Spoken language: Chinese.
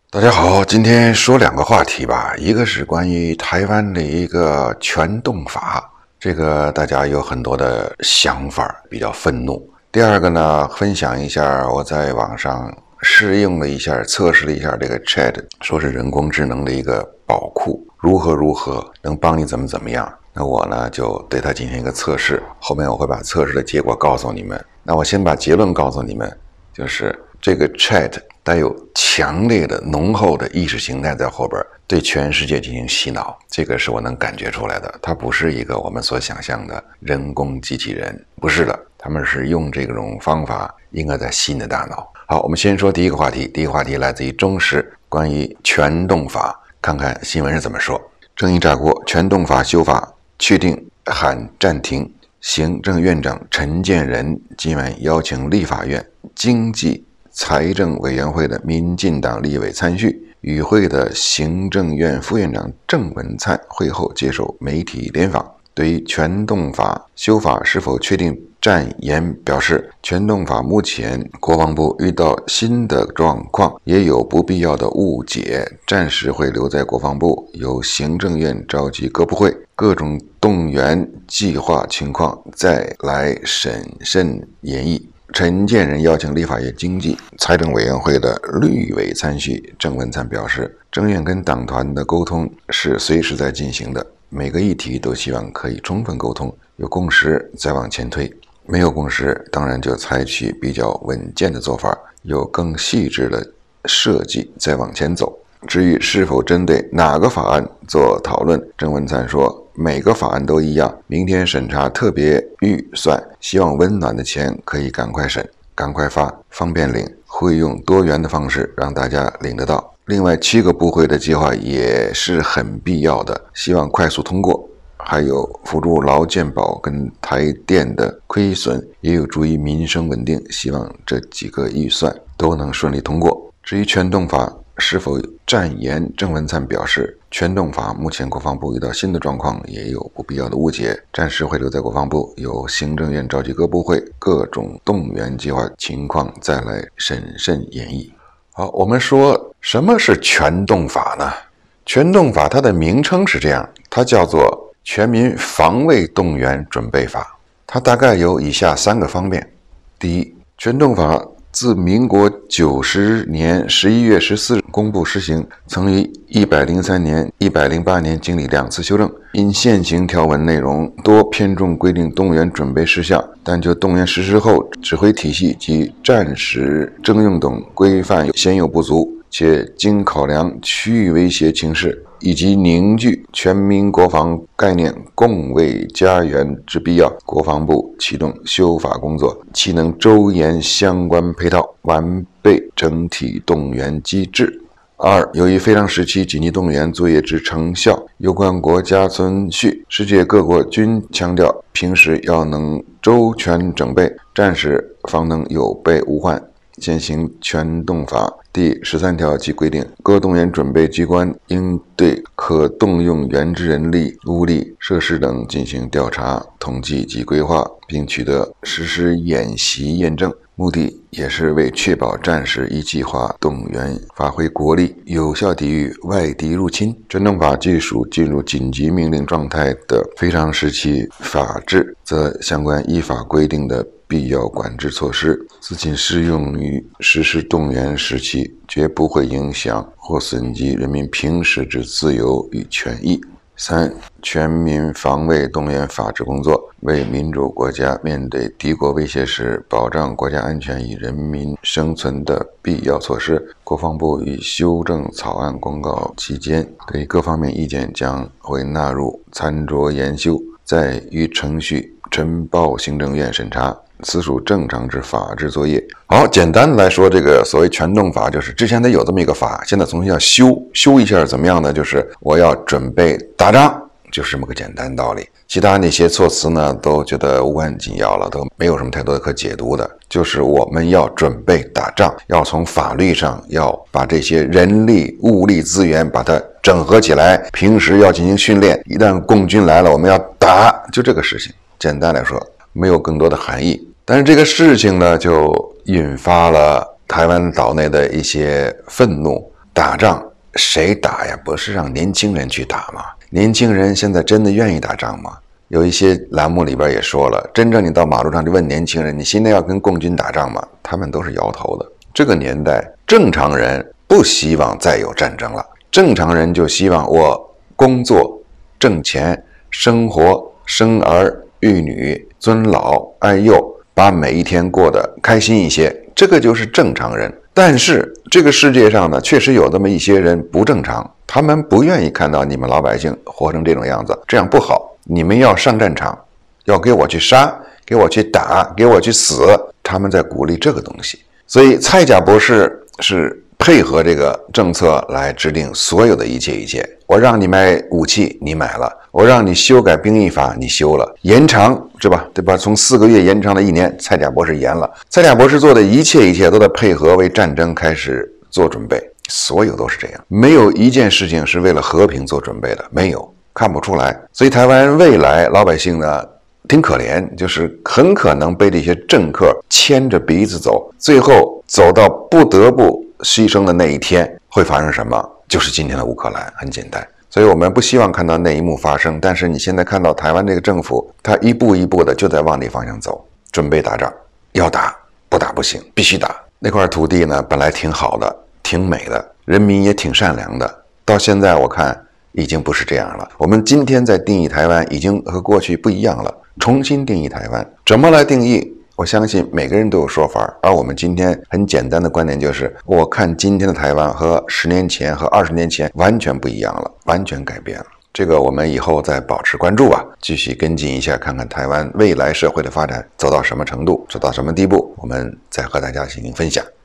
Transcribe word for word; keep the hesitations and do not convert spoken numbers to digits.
大家好，今天说两个话题吧，一个是关于台湾的一个全动法，这个大家有很多的想法，比较愤怒。第二个呢，分享一下我在网上试用了一下，测试了一下这个 Chat， 说是人工智能的一个宝库，如何如何能帮你怎么怎么样。那我呢就对它进行一个测试，后面我会把测试的结果告诉你们。那我先把结论告诉你们，就是这个 Chat 带有强烈的浓厚的意识形态在后边，对全世界进行洗脑，这个是我能感觉出来的。它不是一个我们所想象的人工机器人，不是的，他们是用这种方法应该在洗你的大脑。好，我们先说第一个话题，第一个话题来自于中时，关于全动法，看看新闻是怎么说。正义炸锅，全动法修法确定喊暂停，行政院长陈建仁今晚邀请立法院经济财政委员会的民进党立委参叙，与会的行政院副院长郑文灿会后接受媒体联访，对于全动法修法是否确定暂言表示，全动法目前国防部遇到新的状况，也有不必要的误解，暂时会留在国防部，由行政院召集各部会，各种动员计划情况再来审慎研议。陈建仁邀请立法院经济财政委员会的绿委参叙，郑文灿表示，政院跟党团的沟通是随时在进行的，每个议题都希望可以充分沟通，有共识再往前推，没有共识当然就采取比较稳健的做法，有更细致的设计再往前走。至于是否针对哪个法案做讨论，郑文灿说每个法案都一样，明天审查特别预算，希望温暖的钱可以赶快审赶快发，方便领，会用多元的方式让大家领得到。另外七个部会的计划也是很必要的，希望快速通过，还有辅助劳健保跟台电的亏损，也有助于民生稳定，希望这几个预算都能顺利通过。至于全动法是否暂言，郑文灿表示，全动法目前国防部遇到新的状况，也有不必要的误解，暂时会留在国防部，由行政院召集各部会，各种动员计划情况再来审慎研议。好，我们说什么是全动法呢？全动法它的名称是这样，它叫做全民防卫动员准备法，它大概有以下三个方面。第一，全动法自民国九十年十一月十四日公布施行，曾于一百零三年、一百零八年经历两次修正，因现行条文内容多偏重规定动员准备事项，但就动员实施后指挥体系及战时征用等规范鲜有不足，且经考量区域威胁情势以及凝聚全民国防概念共卫家园之必要，国防部启动修法工作，其能周延相关配套，完备整体动员机制。二，由于非常时期紧急动员作业之成效，有关国家存续，世界各国均强调平时要能周全整备，战时方能有备无患。现行全动法第十三条即规定，各动员准备机关应对可动用员之人力、物力、设施等进行调查、统计及规划，并取得实施演习验证，目的也是为确保战时一计划动员发挥国力，有效抵御外敌入侵。全动法既属进入紧急命令状态的非常时期法制，则相关依法规定的必要管制措施自仅适用于实施动员时期，绝不会影响或损及人民平时之自由与权益。三、全民防卫动员法制工作为民主国家面对敌国威胁时保障国家安全与人民生存的必要措施。国防部于修正草案公告期间，对各方面意见将会纳入参酌研修，再于程序呈报行政院审查，此属正常之法制作业。好，简单的来说，这个所谓全动法就是之前它有这么一个法，现在重新要修修一下，怎么样呢？就是我要准备打仗，就是这么个简单道理。其他那些措辞呢，都觉得无关紧要了，都没有什么太多的可解读的。就是我们要准备打仗，要从法律上要把这些人力、物力资源把它整合起来，平时要进行训练，一旦共军来了，我们要打，就这个事情。简单来说，没有更多的含义。但是这个事情呢，就引发了台湾岛内的一些愤怒。 打仗谁打呀？不是让年轻人去打吗？年轻人现在真的愿意打仗吗？有一些栏目里边也说了，真正你到马路上就问年轻人，你现在要跟共军打仗吗？他们都是摇头的。这个年代，正常人不希望再有战争了，正常人就希望我工作、挣钱、生活、生儿育女、尊老爱幼，把每一天过得开心一些，这个就是正常人。但是这个世界上呢，确实有这么一些人不正常，他们不愿意看到你们老百姓活成这种样子，这样不好。你们要上战场，要给我去杀，给我去打，给我去死，他们在鼓励这个东西。所以蔡甲博士是配合这个政策来制定所有的一切一切。我让你买武器，你买了；我让你修改兵役法，你修了；延长是吧？对吧？从四个月延长了一年，蔡甲博士延了。蔡甲博士做的一切一切都在配合为战争开始做准备，所有都是这样，没有一件事情是为了和平做准备的，没有，看不出来。所以台湾未来老百姓呢，挺可怜，就是很可能被这些政客牵着鼻子走，最后走到不得不牺牲的那一天，会发生什么？就是今天的乌克兰，很简单。所以我们不希望看到那一幕发生，但是你现在看到台湾这个政府，他一步一步的就在往那方向走，准备打仗，要打不打不行，必须打。那块土地呢，本来挺好的，挺美的，人民也挺善良的，到现在我看已经不是这样了。我们今天在定义台湾已经和过去不一样了，重新定义台湾，怎么来定义？我相信每个人都有说法，而我们今天很简单的观点就是，我看今天的台湾和十年前和二十年前完全不一样了，完全改变了。这个我们以后再保持关注吧，继续跟进一下，看看台湾未来社会的发展走到什么程度，走到什么地步，我们再和大家进行分享。